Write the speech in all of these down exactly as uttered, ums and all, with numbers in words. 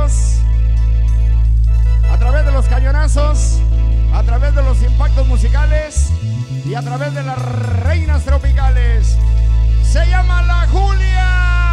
nosotros a través de los cañonazos, a través de los impactos musicales y a través de las reinas tropicales. Se llama La Julia.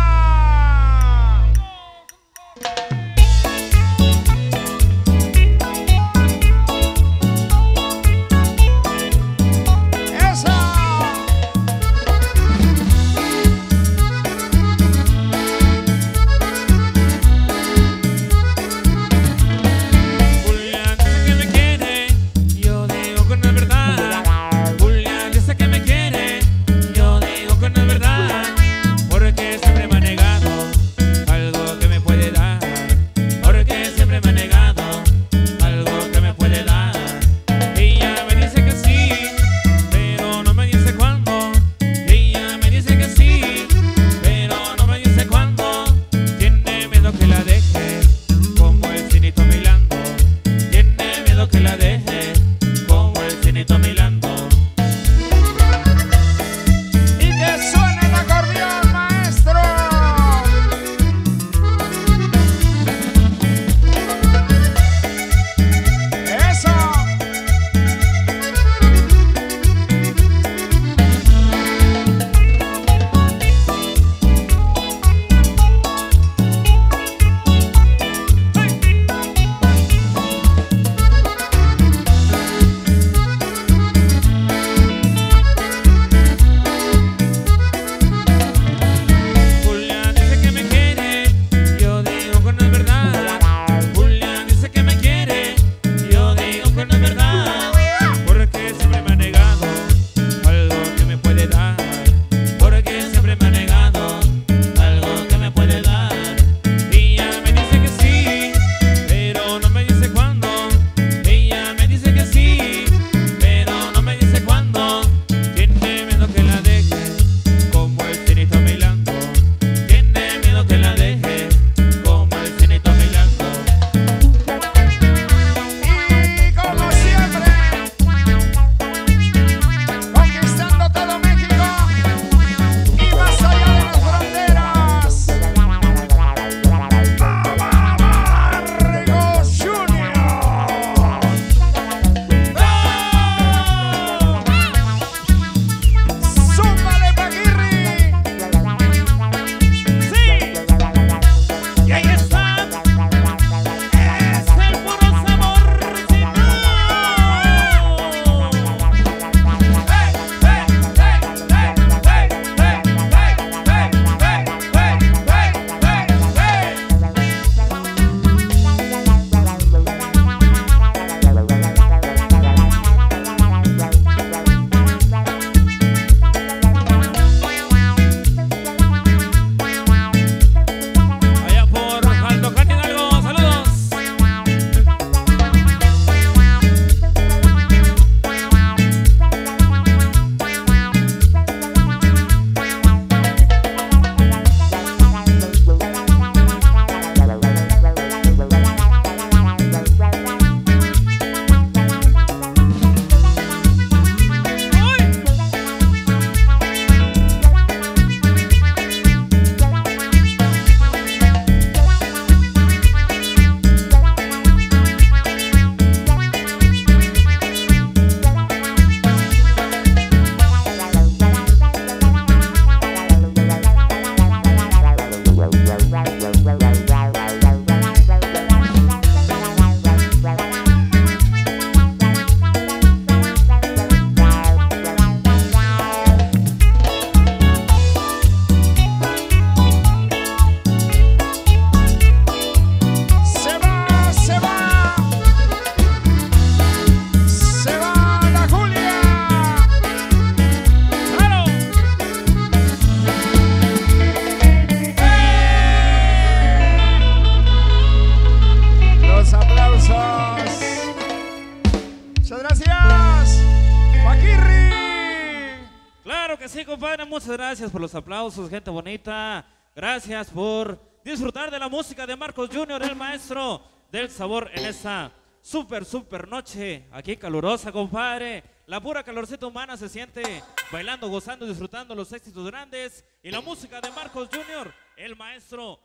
sí, compadre, muchas gracias por los aplausos, gente bonita. Gracias por disfrutar de la música de Marcos junior, el maestro del sabor en esa súper, súper noche aquí calurosa, compadre. La pura calorcita humana se siente bailando, gozando, disfrutando los éxitos grandes y la música de Marcos junior, el maestro del sabor.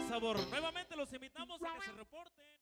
sabor. Nuevamente los invitamos a que se reporten.